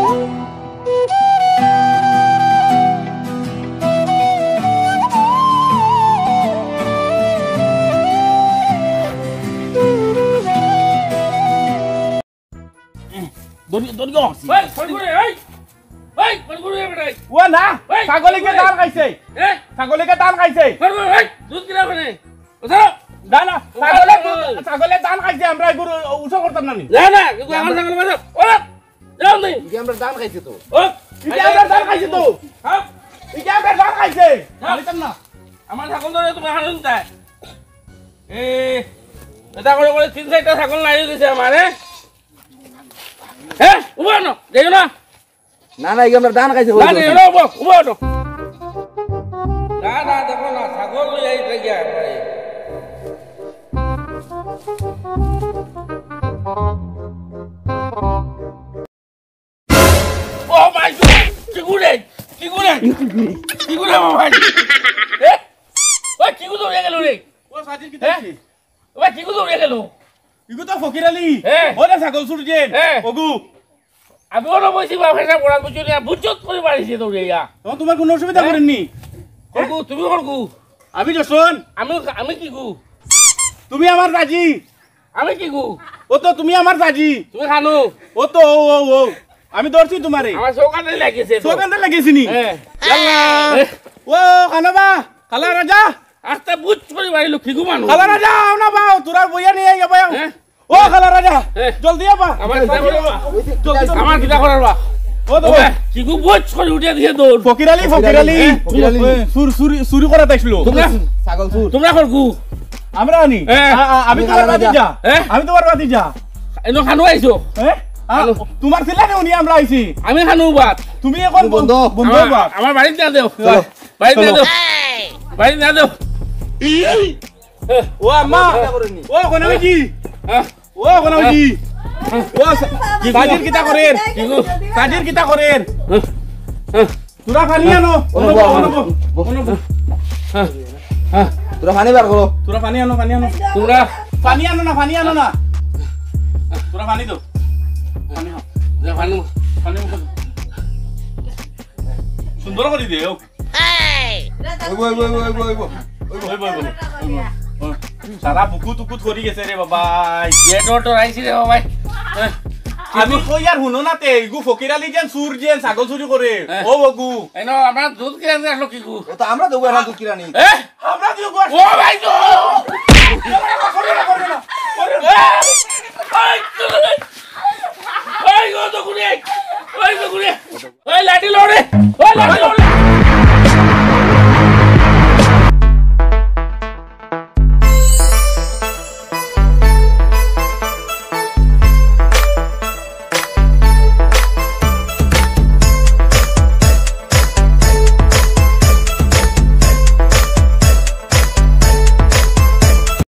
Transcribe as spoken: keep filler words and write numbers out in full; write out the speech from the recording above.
Doni doni kok sih? Hei, pergi deh, hei. Hei, pergi deh, berai. Wah nah, ছাগলকে দান খাইছে। Eh, ছাগলকে দান খাইছে। pergi, hei. Duit kira apa nih? Usah. না না, ছাগলে ছাগলে দান খাইছে আমরা এগুলো উৎস করতাম না নি। না না, gue akan sangat masuk. Olah, jangan nih. Iki আমরা দান খাইছি তো। Oh, ইটা আমরা দান খাইছে তো। হ্যাঁ, ইটা আমরা দান খাইছে। জানিতাম না। আমার ছাগল ধরে তুমি হানুন তাই। এ, এটা করে করে তিন চারটা ছাগল নাই দিছে আমারে। হ্যাঁ, উঠো না, দেখো না। না না, iki আমরা দান খাইছি। না, দেখো না, উঠো, উঠো। না না, দেখো না, ছাগল লই আই গিয়া আমারে। Oh my god! Kiguren! Kiguren! Kiguren mama! Eh? Wah, kigu tuh dia kalau ni. ও সাজির কি দেখছি? Wah, kigu tuh dia kalau. ইগো তো ফকির আলী। হ্যাঁ। ওরে ছাগল ছুট জেন। হ্যাঁ। ওগু। আমি ওরা বসি বা ফেসা পড়া বুঝছো না বুঝছত করে বাড়িছে তো রেয়া। তখন তোমার কোনো অসুবিধা করেননি? করগু তুমি করগু। আমি যশন। আমি আমি কিগু। তুমি আমার রাজি। আমি কিগু। ও তো তুমি আমার রাজি। তুমি খানু। ও তো ও ও ও। আমি ধরছি তোমারে। আমার সৌকাতে লাগিছে তো। সোগানতে লাগিয়েছি নি? হ্যাঁ। ইয়াল্লা। ও খালাবা, খালা রাজা। আস্তে বুঝ করে বাড়িলো কিগু মানুষ। খালা রাজা আও না বাও, তোরা বইয়া নিয়ে আইয়া বাও। হ্যাঁ। ও খালা রাজা, হ্যাঁ। জলদি আবা। আমার কিতা করবা? জলদি আমার কিতা করবা? ও তো কিগু বুঝ করে উঠে দিয়ে দৌড়। ফকির আলী, ফকির আলী। ফকির আলী। সুর সুরি সুরি করা তাইছিল। তোমরা ছাগল সুর। তোমরা করগু। আমরা আনি। হ্যাঁ। আ- আ- আমি তোমার বাতি যা। হ্যাঁ। আমি তোমার বাতি যা। এনো খানু আইছো। হ্যাঁ? আ, তোমার ছিল না উনি আমরা আইছি। আমি খানু বাত। তুমি এখন বন্ধ। বন্ধ আমার- বাপ। আমার বাড়িতে না দেও। চলো। বাড়িতে না চলো। দেও। বাড়িতে না দেও। ও আম্মা। ও কোনামিজি। হ্যাঁ। ও কোনামিজি। ও সাজির কিতা করেন? কিগু। সাজির কিতা করেন? হ্যাঁ। তোরা পানি আনো। অনুভব, অনুভব, অনুভব। অনুভব। হ্যাঁ। হ্যাঁ। তোরা পানি বার করো। তোরা পানি আনো, পানি আনো। তোমরা পানি আনো না, পানি আনো না। তোরা পানি দাও। পানি খাও। যা খানু। পানি মুখে দাও। সুন্দর করে দিও। ওইব ওইব ওইব ওইব ওইব। ওই বই বই বই। সারা বুকু তুকু ধরি গেছে রে বাবা। গেটর তো আইছি রে ভাই। হ্যাঁ। আমি কই আর হুনো না তে ইগু ফকির আলী যেন সুর যেন ছাগল চুরি করে। হ্যাঁ। ও বগু। এনো আমরা দুধ কিনে দিয়ে আসলো কিগু। ও তো আমরা দেবো না দুধ কিরানি। এ? আমরা দিও গো। ও ভাই তো। করে না, করে না। করে না। এই তো। এই গো তো কুড়ি। এই তো কুড়ি। এই লাঠি লড়ে।